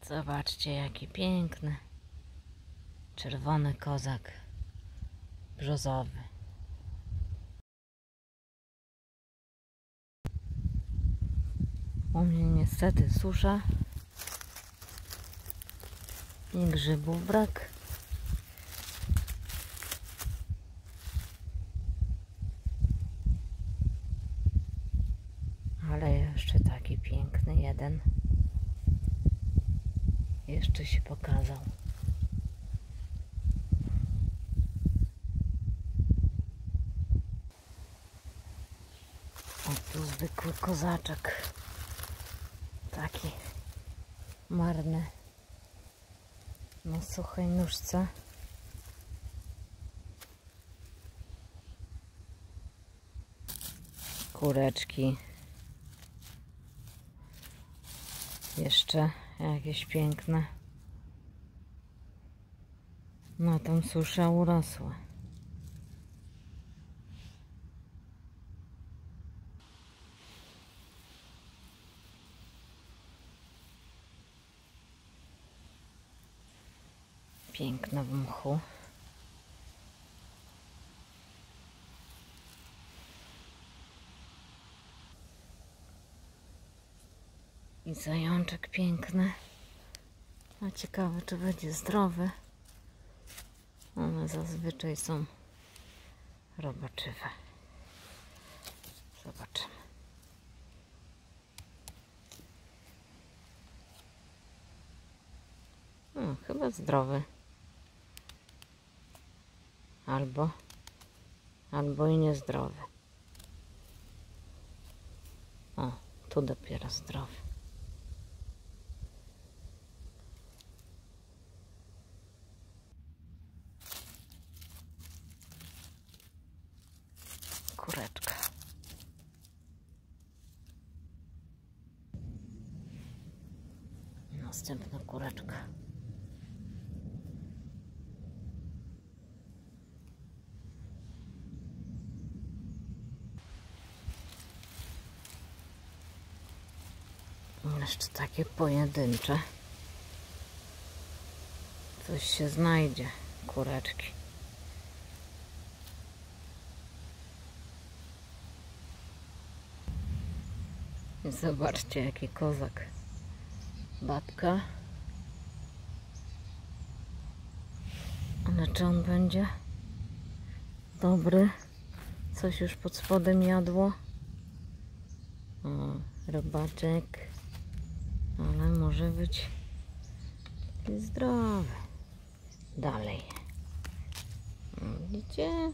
Zobaczcie, jaki piękny czerwony kozak brzozowy. U mnie niestety susza i grzybów brak. Ale jeszcze taki piękny jeden jeszcze się pokazał. O, tu zwykły kozaczek. Taki marny na suchej nóżce. Kureczki. Jeszcze jakieś piękne. Na tą suszę urosły. Piękne w mchu. I zajączek piękny. A ciekawe, czy będzie zdrowy. One zazwyczaj są robaczywe. Zobaczymy. Chyba zdrowy. Albo i niezdrowy. O, tu dopiero zdrowy. Kureczka. Następna kureczka. Jeszcze takie pojedyncze. Coś się znajdzie. Kureczki. I zobaczcie, jaki kozak. Babka. Ale czy on będzie dobry? Coś już pod spodem jadło. O, robaczek. Ale może być zdrowy. Dalej. Widzicie?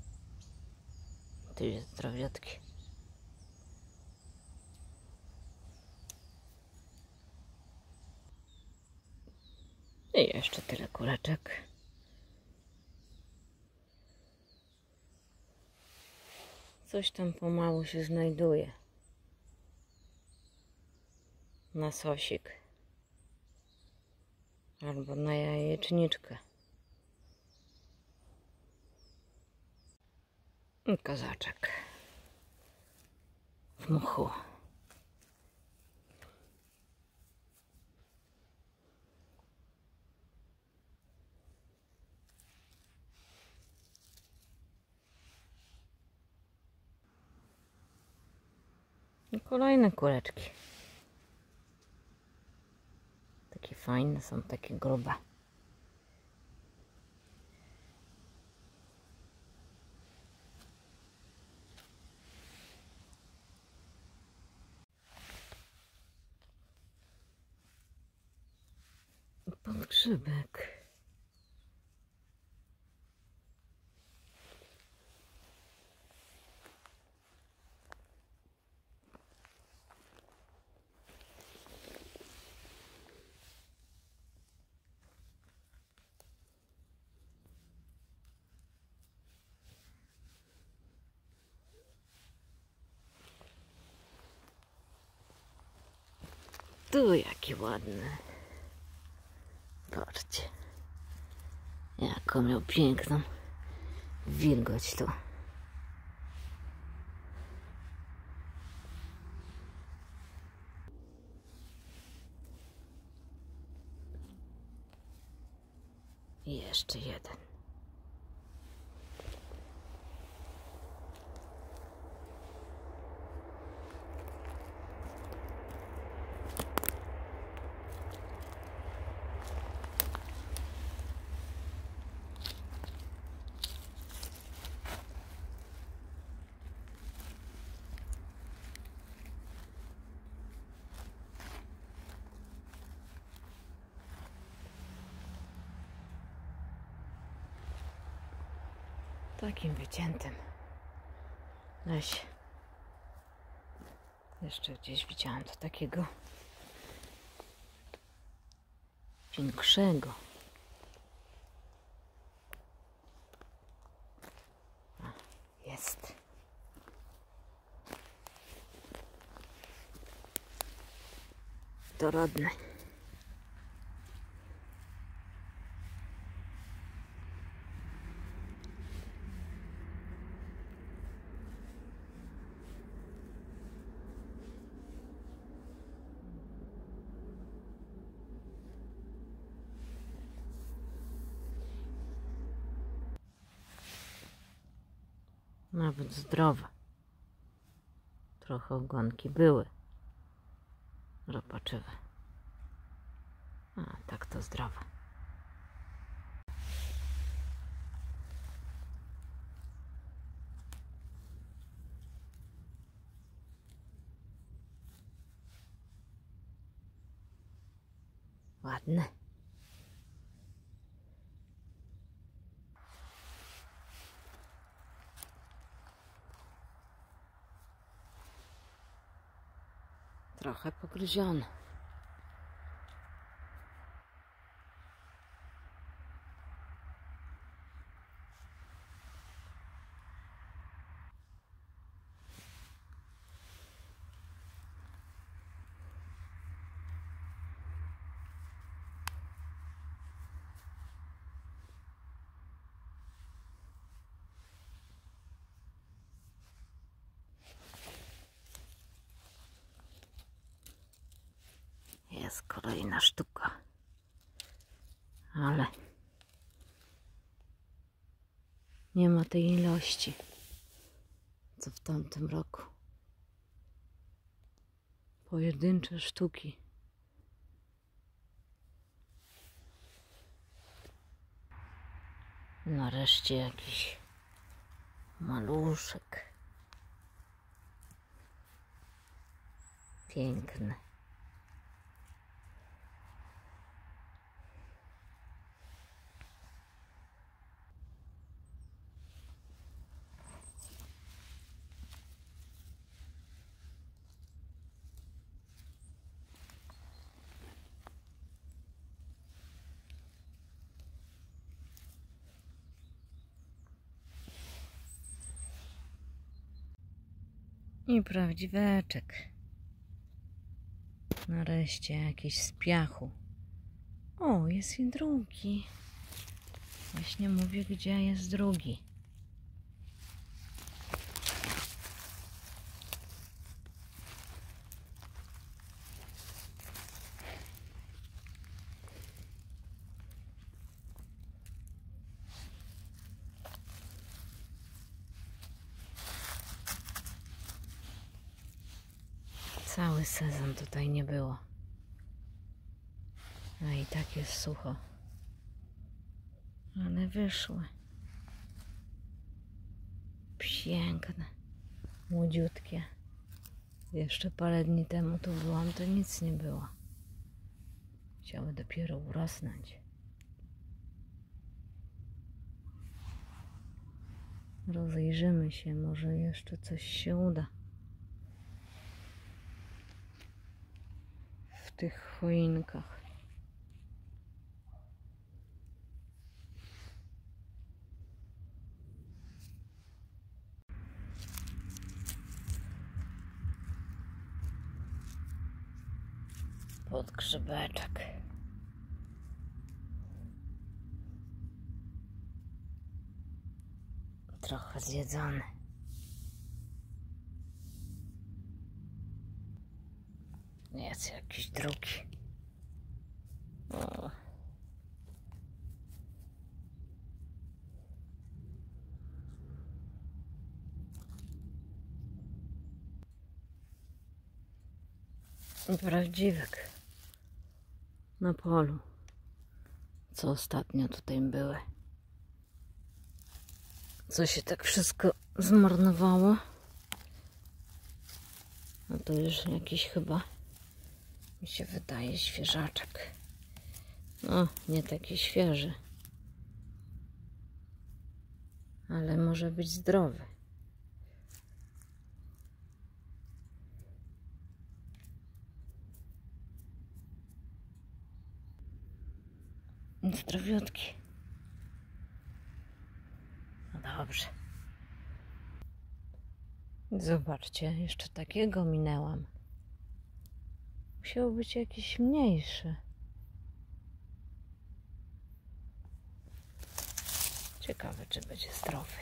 Tu jest zdrowiutki. I jeszcze tyle kureczek. Coś tam pomału się znajduje. Na sosik. Albo na jajeczniczkę. I kozaczek. W mchu. I kolejne kureczki. Takie fajne są, takie grube. Podgrzybek. Tu jaki ładny. Patrzcie. Jaką miał piękną wilgoć tu. I jeszcze jeden. Takim wyciętym lesie. Jeszcze gdzieś widziałam to takiego większego. A, jest. Dorodny. Nawet zdrowe. Trochę ogonki były ropaczywe. A tak to zdrowe. Ładne. Trochę pogryzione. Jest kolejna sztuka, ale nie ma tej ilości, co w tamtym roku. Pojedyncze sztuki. Nareszcie jakiś maluszek. Piękny. I prawdziweczek. Nareszcie jakiś z piachu. O, jest i drugi. Właśnie mówię, gdzie jest drugi. Cały sezon tutaj nie było. A i tak jest sucho. Ale wyszły. Piękne. Młodziutkie. Jeszcze parę dni temu tu byłam, to nic nie było. Chciały dopiero urosnąć. Rozejrzymy się, może jeszcze coś się uda. W tych choinkach. Podgrzebeczek. Trochę zjedzony. Jest jakiś drugi. O. prawdziwek na polu, co ostatnio tutaj były. Co się tak wszystko zmarnowało? No to już jakiś chyba, mi się wydaje, świeżaczek. No, nie taki świeży, ale może być zdrowy. Zdrowiutki. No dobrze. Zobaczcie, jeszcze takiego minęłam. Musiał być jakiś mniejszy. Ciekawe, czy będzie zdrowy.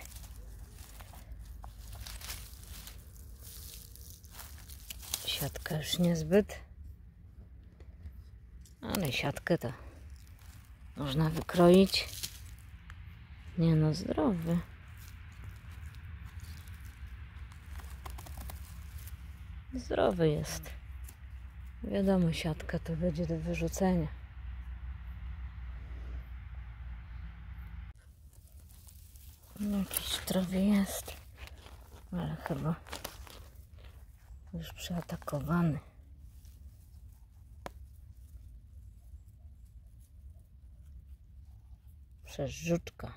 Siatka już niezbyt. Ale siatkę to można wykroić. Nie no, zdrowy. Zdrowy jest. Wiadomo, siatka to będzie do wyrzucenia. Jakiś zdrowy jest, ale chyba już przeatakowany. Przez żuczka.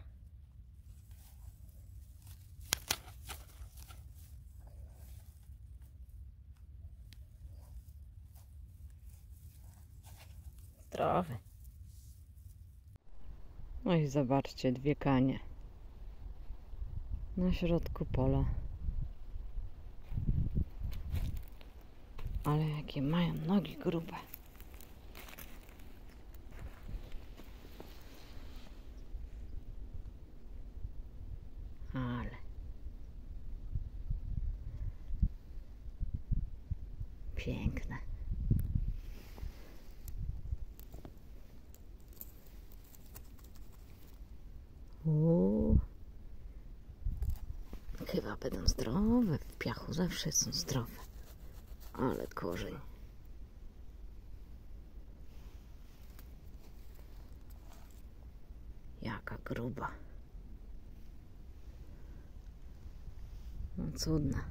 Zdrowy. No i zobaczcie, dwie kanie na środku pola. Ale jakie mają nogi grube. Ale piękne. Chyba będą zdrowe. W piachu zawsze są zdrowe. Ale korzeń. Jaka gruba. No cudna.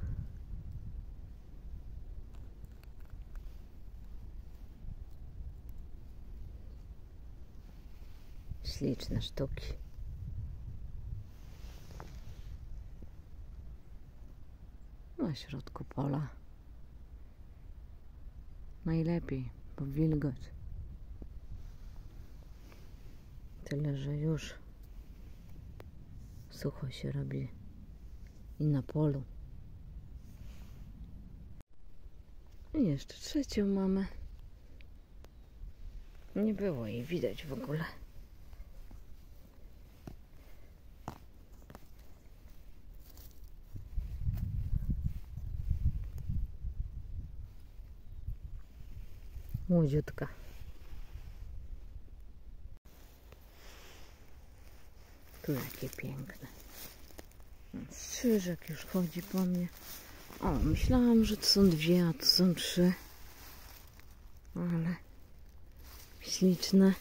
Śliczne sztuki. Na środku pola. Najlepiej, bo wilgoć. Tyle, że już sucho się robi i na polu. I jeszcze trzecią mamy. Nie było jej widać w ogóle. Młodziutka. Tu jakie piękne. Strzyżek już chodzi po mnie. O, myślałam, że to są dwie, a to są trzy. Ale śliczne.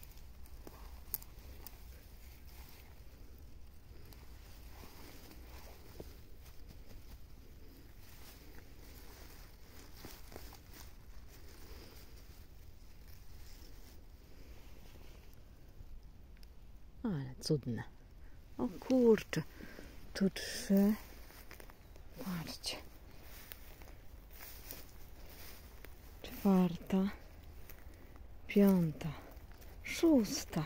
Ale cudne. O kurczę. Tu trzy. Patrzcie. Czwarta. Piąta. Szósta.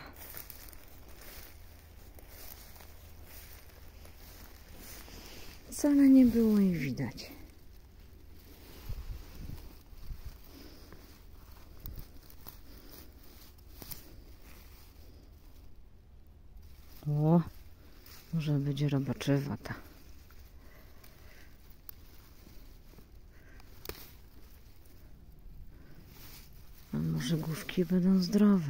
Wcale nie było jej widać. O, może będzie robaczywa ta. A może główki będą zdrowe.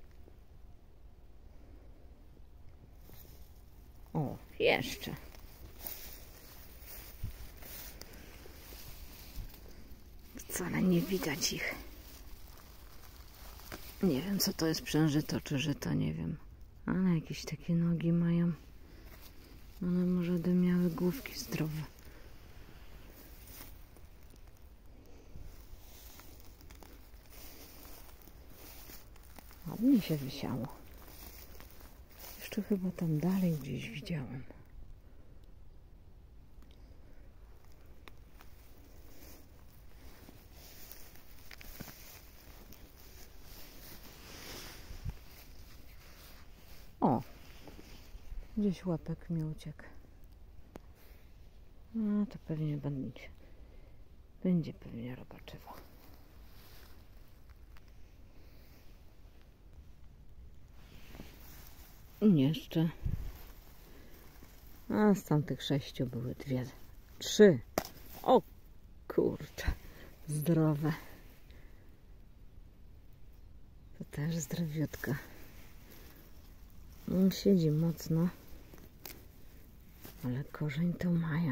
O, jeszcze. wcale nie widać ich. Nie wiem, co to jest przężyto czy żyto, nie wiem. Ale jakieś takie nogi mają. One może by miały główki zdrowe. Ładnie się wysiało. Jeszcze chyba tam dalej gdzieś widziałam. O! Gdzieś łapek mi uciekł. No to pewnie będzie pewnie robaczewo. I jeszcze. A z tamtych 6 były 2, 3. O kurczę, zdrowe. To też zdrowiutka. On siedzi mocno, ale korzeń to mają.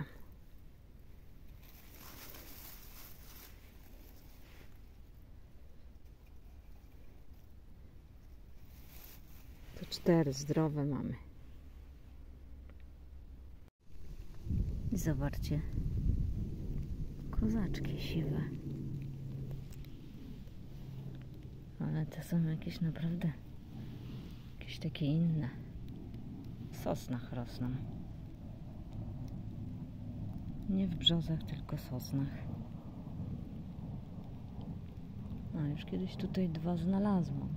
To 4 zdrowe mamy. I zobaczcie, kozaczki siwe. Ale te są jakieś naprawdę, jakieś takie inne. W sosnach rosną. Nie w brzozach, tylko sosnach. A już kiedyś tutaj 2 znalazłam.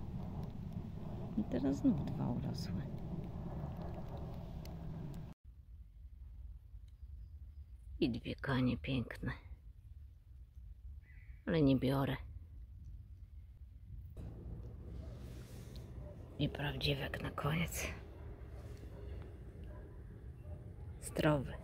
I teraz znów 2 urosły. I 2 kanie piękne. Ale nie biorę. I prawdziwek na koniec. Zdrowy.